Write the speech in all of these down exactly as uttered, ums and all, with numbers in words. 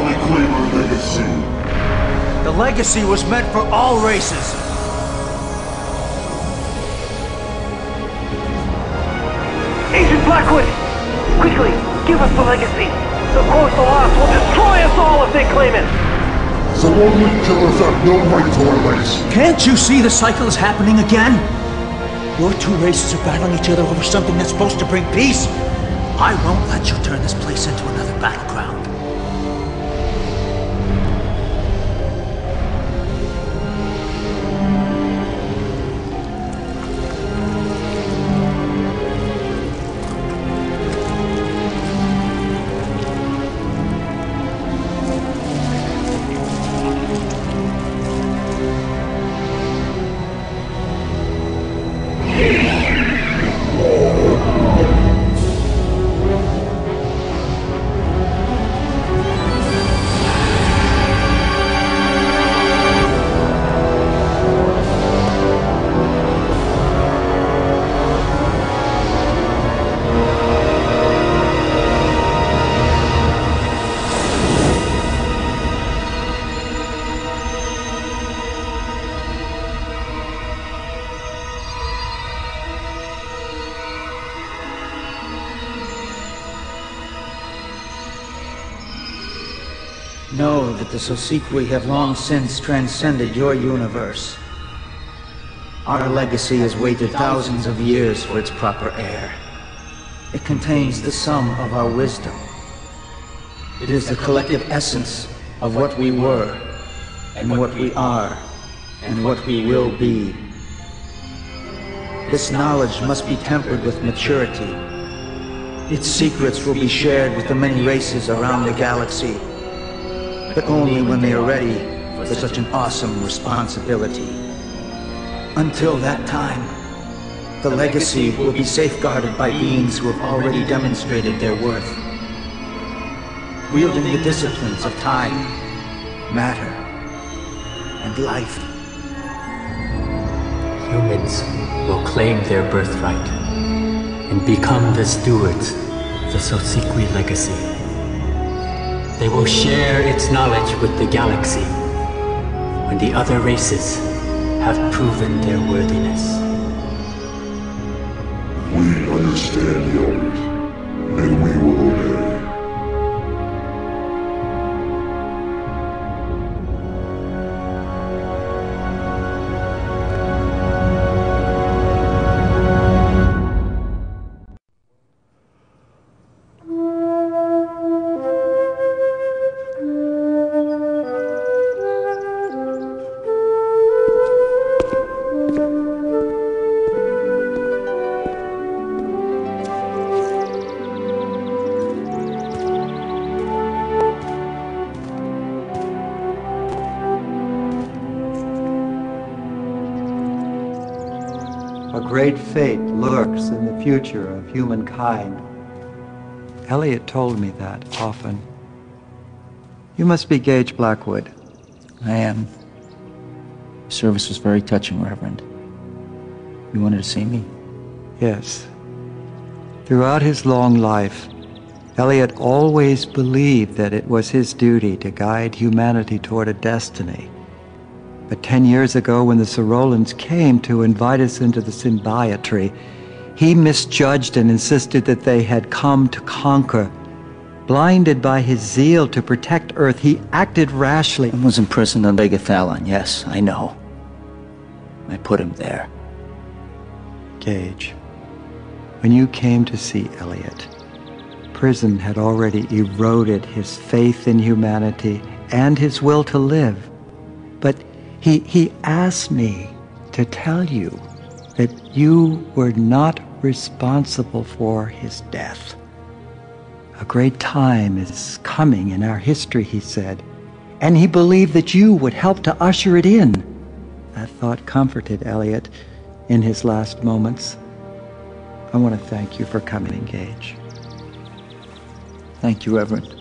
reclaim our legacy. The legacy was meant for all races. Agent Blackwood! Quickly, give us the legacy! The Coastal Ops will destroy us all if they claim it! The Lordwood killers have no right to our legacy. Can't you see the cycle is happening again? Your two races are battling each other over something that's supposed to bring peace. I won't let you turn this place into another battleground. Know that the Sosequi have long since transcended your universe. Our legacy has waited thousands of years for its proper heir. It contains the sum of our wisdom. It is the collective essence of what we were, and what we are, and what we will be. This knowledge must be tempered with maturity. Its secrets will be shared with the many races around the galaxy, but only when they are ready for such an awesome responsibility. Until that time, the legacy will be safeguarded by beings who have already demonstrated their worth, wielding the disciplines of time, matter, and life. Humans will claim their birthright and become the stewards of the Sosequi legacy. They will share its knowledge with the galaxy when the other races have proven their worthiness. We understand the orders, and we will obey. A great fate lurks in the future of humankind. Elliot told me that often. You must be Gage Blackwood. I am. Your service was very touching, Reverend. You wanted to see me? Yes. Throughout his long life, Elliot always believed that it was his duty to guide humanity toward a destiny. But ten years ago, when the Sorolans came to invite us into the Symbiotree, he misjudged and insisted that they had come to conquer. Blinded by his zeal to protect Earth, he acted rashly. I was imprisoned on Vegathalon, yes, I know. I put him there. Gage, when you came to see Elliot, prison had already eroded his faith in humanity and his will to live. But He, he asked me to tell you that you were not responsible for his death. A great time is coming in our history, he said, and he believed that you would help to usher it in. That thought comforted Elliot in his last moments. I want to thank you for coming, Gage. Thank you, Reverend.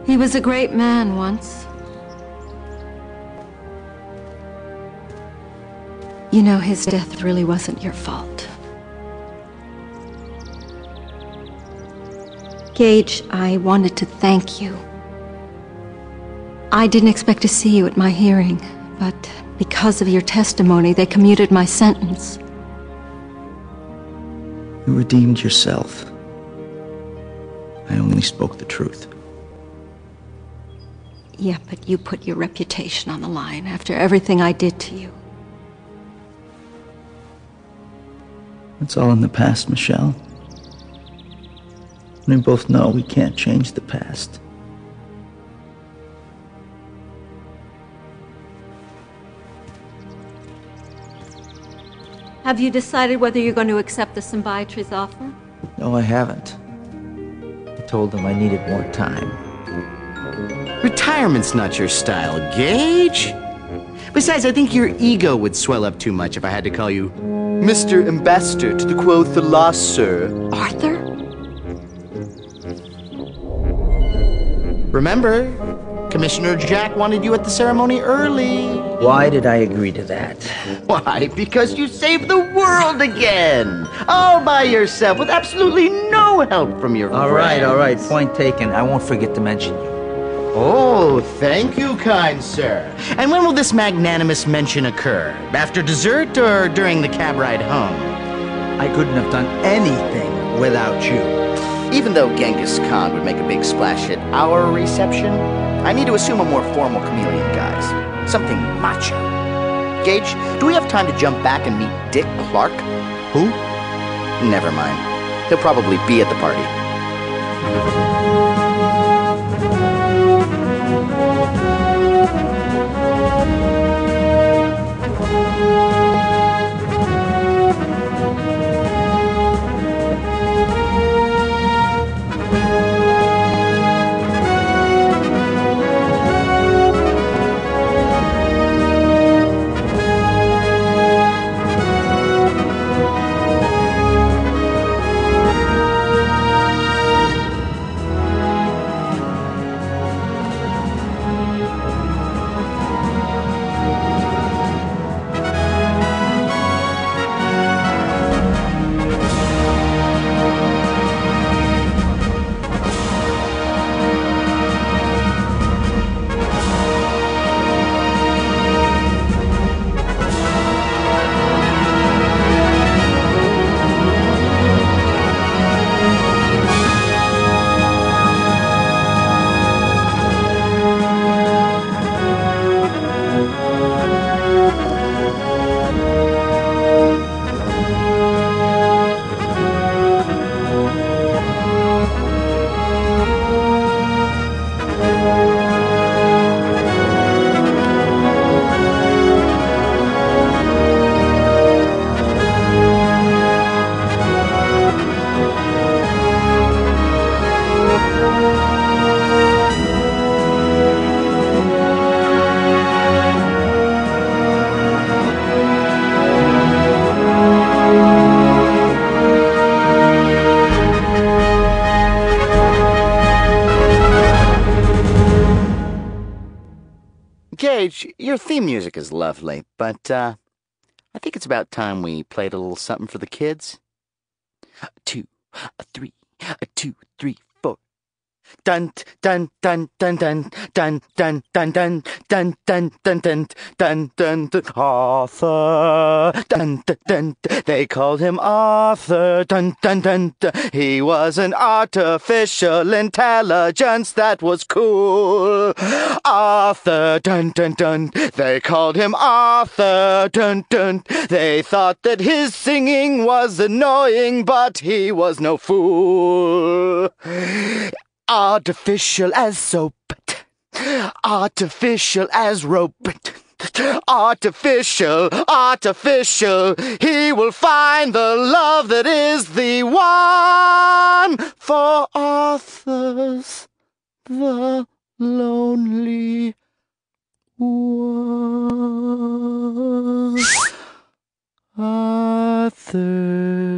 He was a great man once. You know, his death really wasn't your fault. Gage, I wanted to thank you. I didn't expect to see you at my hearing, but because of your testimony, they commuted my sentence. You redeemed yourself. I only spoke the truth. Yeah, but you put your reputation on the line after everything I did to you. It's all in the past, Michelle. We both know we can't change the past. Have you decided whether you're going to accept the symbiotry's offer? No, I haven't. I told them I needed more time. Retirement's not your style, Gage. Besides, I think your ego would swell up too much if I had to call you Mister Ambassador to the Quothalosser. Arthur? Remember, Commissioner Jack wanted you at the ceremony early. Why did I agree to that? Why? Because you saved the world again! All by yourself, with absolutely no help from your All friends. right, all right, point taken. I won't forget to mention you. Oh, thank you, kind sir. And when will this magnanimous mention occur? After dessert or during the cab ride home? I couldn't have done anything without you. Even though Genghis Khan would make a big splash at our reception, I need to assume a more formal chameleon guise. Something macho. Gage, do we have time to jump back and meet Dick Clark? Who? Never mind. He'll probably be at the party. Gage, your theme music is lovely, but uh, I think it's about time we played a little something for the kids. A two, a three, a two, three, four. Dun dun dun dun dun dun dun dun dun dun dun dun dun dun dun dun Arthur dun dun dun. They called him Arthur dun dun dun dun. He was an artificial intelligence that was cool. Arthur dun dun dun. They called him Arthur dun dun. They thought that his singing was annoying, but he was no fool. Artificial as soap, artificial as rope, artificial, artificial, he will find the love that is the one for Arthur's the lonely one. Arthur.